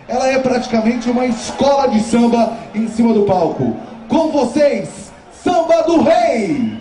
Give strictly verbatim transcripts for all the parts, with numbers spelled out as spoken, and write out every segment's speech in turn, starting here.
Ela é praticamente uma escola de samba em cima do palco. Com vocês, Samba do Rei!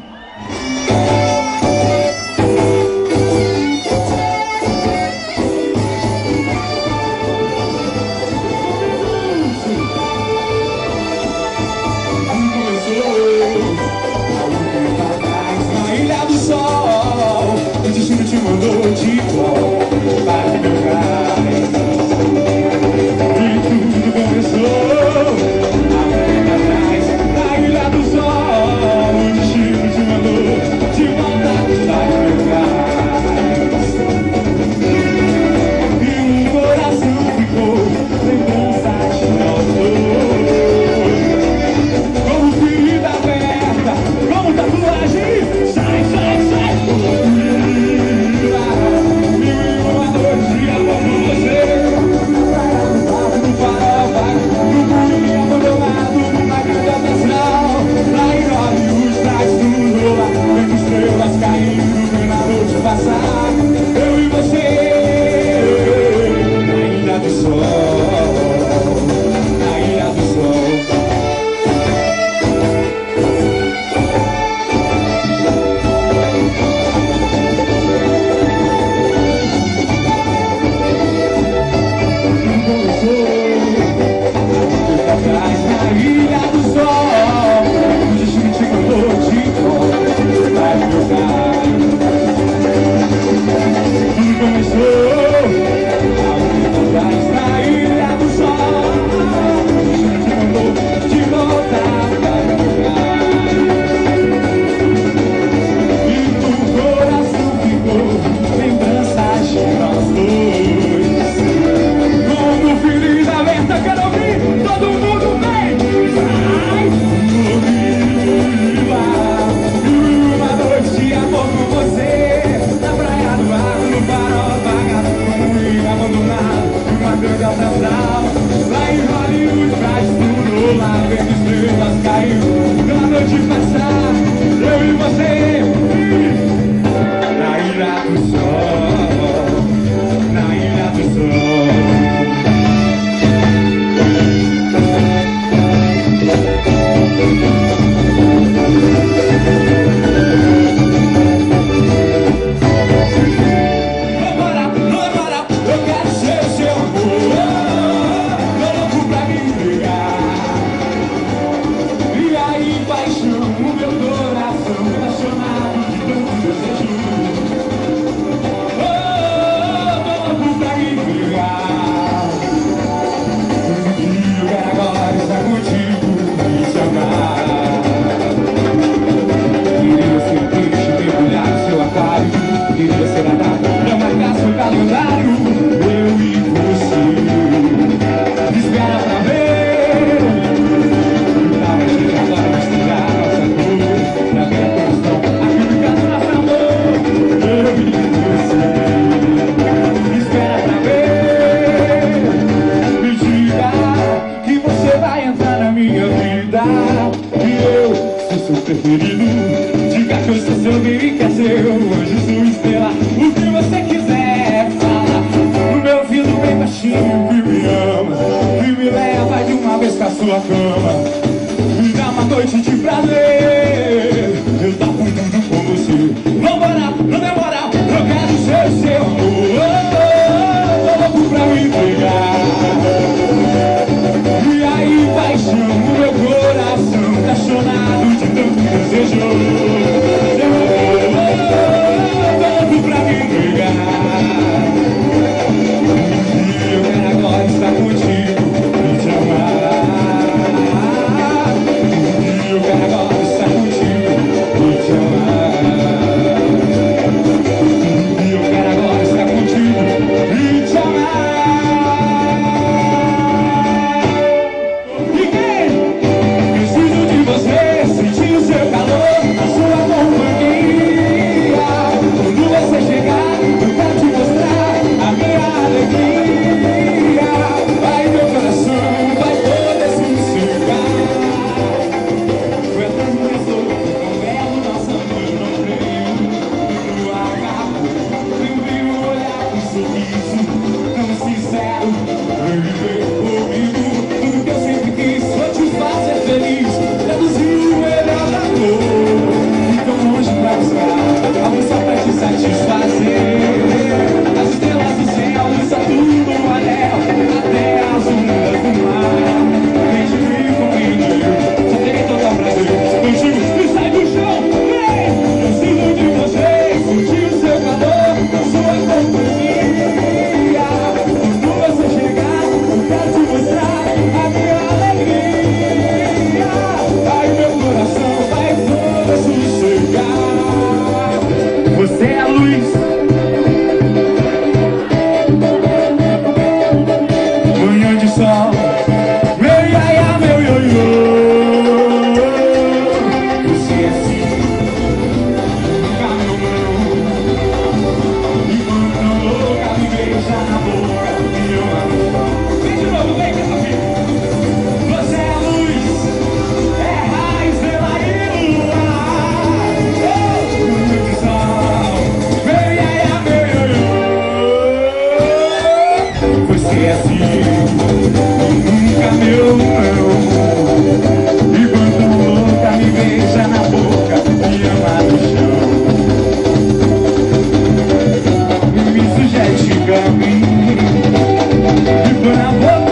Diga que eu sou seu bem e quer ser o anjo, sua estrela. O que você quiser, fala no meu ouvido bem baixinho. Que me ama, que me leva de uma vez pra sua cama. Me dá uma noite de prazer, eu topo tudo com você. Vambora, não demora, eu quero ser seu amor. Tô louco pra me entregar. E aí, paixão, o meu coração apaixonado de tanto desejo. Tanto pra me entregar. E eu quero agora estar contigo e te amar. E eu quero agora estar contigo e te amar. assim, nunca meu não. E quando louca me beija na boca, me ama no chão, me sujete caminho, e põe na boca